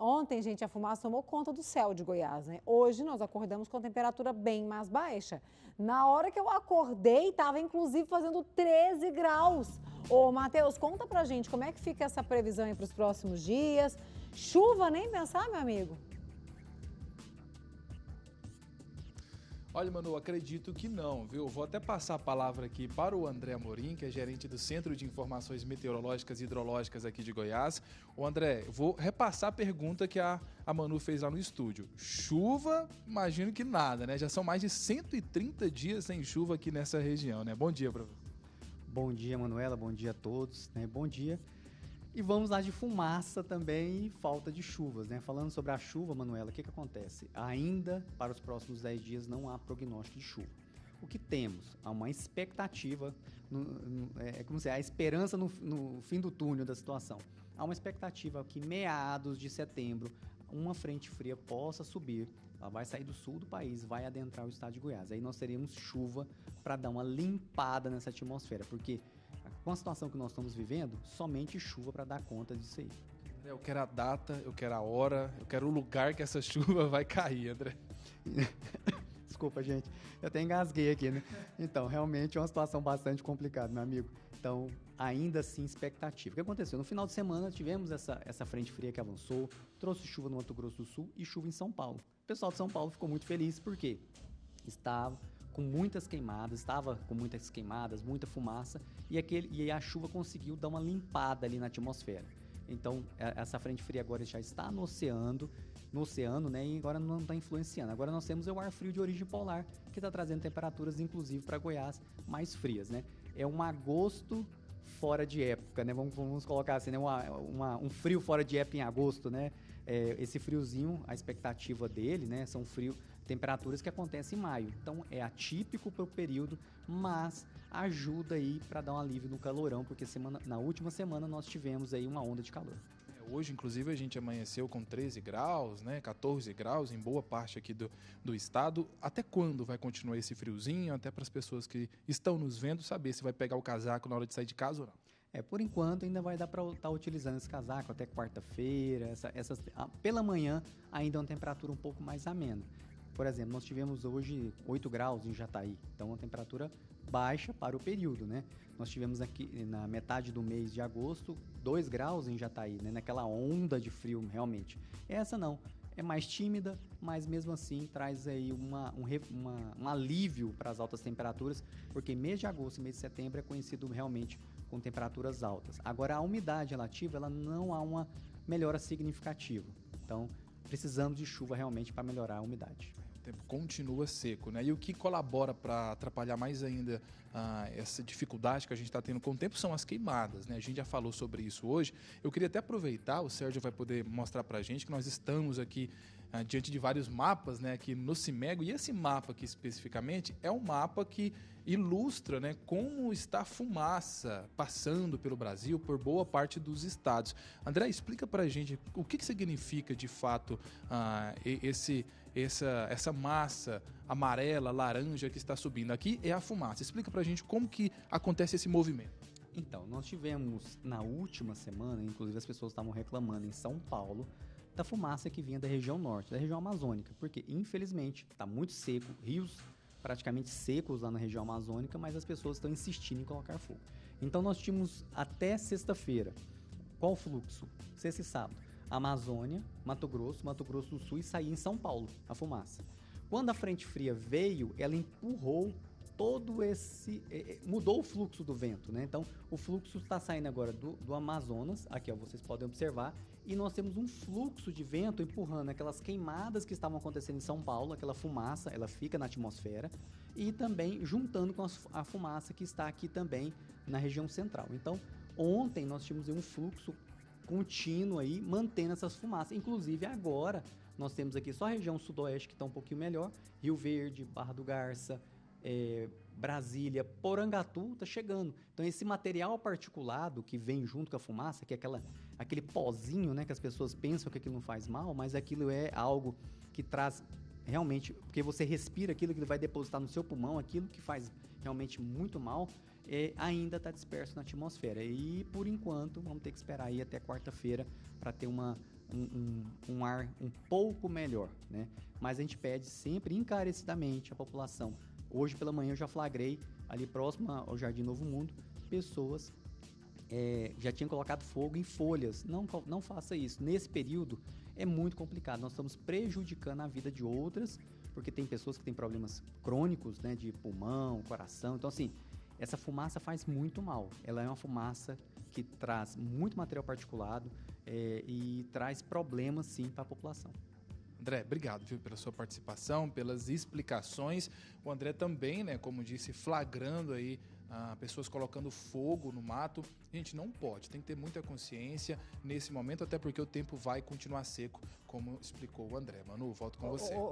Ontem, gente, a fumaça tomou conta do céu de Goiás, né? Hoje nós acordamos com a temperatura bem mais baixa. Na hora que eu acordei, estava inclusive fazendo 13 graus. Ô, Matheus, conta pra gente como é que fica essa previsão aí para os próximos dias. Chuva, nem pensar, meu amigo? Olha, Manu, acredito que não, viu? Vou até passar a palavra aqui para o André Amorim, que é gerente do Centro de Informações Meteorológicas e Hidrológicas aqui de Goiás. Ô, André, eu vou repassar a pergunta que a Manu fez lá no estúdio. Chuva, imagino que nada, né? Já são mais de 130 dias sem chuva aqui nessa região, né? Bom dia, professor. Bom dia, Manuela. Bom dia a todos, né? Bom dia. E vamos lá de fumaça também e falta de chuvas, né? Falando sobre a chuva, Manuela, o que acontece? Ainda para os próximos 10 dias não há prognóstico de chuva. O que temos? Há uma expectativa, é como se a esperança no fim do túnel da situação. Há uma expectativa que meados de setembro uma frente fria possa subir, ela vai sair do sul do país, vai adentrar o estado de Goiás. Aí nós teremos chuva para dar uma limpada nessa atmosfera, porque com a situação que nós estamos vivendo, somente chuva para dar conta disso aí. Eu quero a data, eu quero a hora, eu quero o lugar que essa chuva vai cair, André. Desculpa, gente, eu até engasguei aqui, né? Então, realmente é uma situação bastante complicada, meu amigo. Então, ainda assim, expectativa. O que aconteceu? No final de semana, tivemos essa frente fria que avançou, trouxe chuva no Mato Grosso do Sul e chuva em São Paulo. O pessoal de São Paulo ficou muito feliz, porque estava com muitas queimadas, muita fumaça, e a chuva conseguiu dar uma limpada ali na atmosfera. Então, essa frente fria agora já está no oceano, né, e agora não está influenciando. Agora nós temos o ar frio de origem polar, que está trazendo temperaturas, inclusive, para Goiás, mais frias, né? É um agosto fora de época, né? Vamos colocar assim, né? Um frio fora de época em agosto, né? Esse friozinho, a expectativa dele, né? São temperaturas que acontecem em maio. Então, é atípico para o período, mas ajuda aí para dar um alívio no calorão, porque na última semana nós tivemos aí uma onda de calor. Hoje, inclusive, a gente amanheceu com 13 graus, né? 14 graus em boa parte aqui do estado. Até quando vai continuar esse friozinho? Até para as pessoas que estão nos vendo saber se vai pegar o casaco na hora de sair de casa ou não. Por enquanto ainda vai dar para estar utilizando esse casaco até quarta-feira. Pela manhã ainda é uma temperatura um pouco mais amena. Por exemplo, nós tivemos hoje 8 graus em Jataí, então uma temperatura baixa para o período, né? Nós tivemos aqui na metade do mês de agosto 2 graus em Jataí, né? Naquela onda de frio realmente. Essa não, é mais tímida, mas mesmo assim traz aí um alívio para as altas temperaturas, porque mês de agosto e mês de setembro é conhecido realmente com temperaturas altas. Agora, a umidade relativa, ela não há uma melhora significativa, então precisamos de chuva realmente para melhorar a umidade. O tempo continua seco, né? E o que colabora para atrapalhar mais ainda essa dificuldade que a gente está tendo com o tempo são as queimadas, né? A gente já falou sobre isso hoje. Eu queria até aproveitar, o Sérgio vai poder mostrar para a gente que nós estamos aqui diante de vários mapas, né, aqui no Cimego, e esse mapa aqui especificamente é um mapa que ilustra, né, como está a fumaça passando pelo Brasil, por boa parte dos estados. André, explica para a gente o que significa de fato essa massa amarela, laranja que está subindo. Aqui é a fumaça. Explica para a gente como que acontece esse movimento. Então, nós tivemos na última semana, inclusive as pessoas estavam reclamando em São Paulo, da fumaça que vinha da região norte, da região amazônica, porque infelizmente está muito seco, rios praticamente secos lá na região amazônica, mas as pessoas estão insistindo em colocar fogo. Então nós tínhamos até sexta-feira, qual o fluxo? Sexta e sábado, Amazônia, Mato Grosso do Sul e saía em São Paulo a fumaça. Quando a frente fria veio, ela empurrou mudou o fluxo do vento, né? Então, o fluxo está saindo agora do Amazonas, aqui ó, vocês podem observar, e nós temos um fluxo de vento empurrando aquelas queimadas que estavam acontecendo em São Paulo, aquela fumaça, ela fica na atmosfera, e também juntando com a fumaça que está aqui também na região central. Então, ontem nós tínhamos um fluxo contínuo aí, mantendo essas fumaças. Inclusive, agora, nós temos aqui só a região sudoeste que está um pouquinho melhor, Rio Verde, Barra do Garça, Brasília, Porangatu está chegando. Então esse material particulado que vem junto com a fumaça, que é aquele pozinho, né, que as pessoas pensam que aquilo não faz mal, mas aquilo é algo que traz realmente, porque você respira aquilo que vai depositar no seu pulmão, aquilo que faz realmente muito mal, ainda está disperso na atmosfera. E por enquanto vamos ter que esperar aí até quarta-feira para ter uma um ar um pouco melhor, né? Mas a gente pede sempre encarecidamente à população. Hoje pela manhã eu já flagrei ali próximo ao Jardim Novo Mundo, pessoas já tinham colocado fogo em folhas. Não faça isso. Nesse período é muito complicado. Nós estamos prejudicando a vida de outras, porque tem pessoas que têm problemas crônicos, né, de pulmão, coração. Então, assim, essa fumaça faz muito mal. Ela é uma fumaça que traz muito material particulado e traz problemas, sim, para a população. André, obrigado, viu, pela sua participação, pelas explicações. O André também, né, como disse, flagrando aí pessoas colocando fogo no mato. Gente, não pode, tem que ter muita consciência nesse momento, até porque o tempo vai continuar seco, como explicou o André. Manu, volto com você.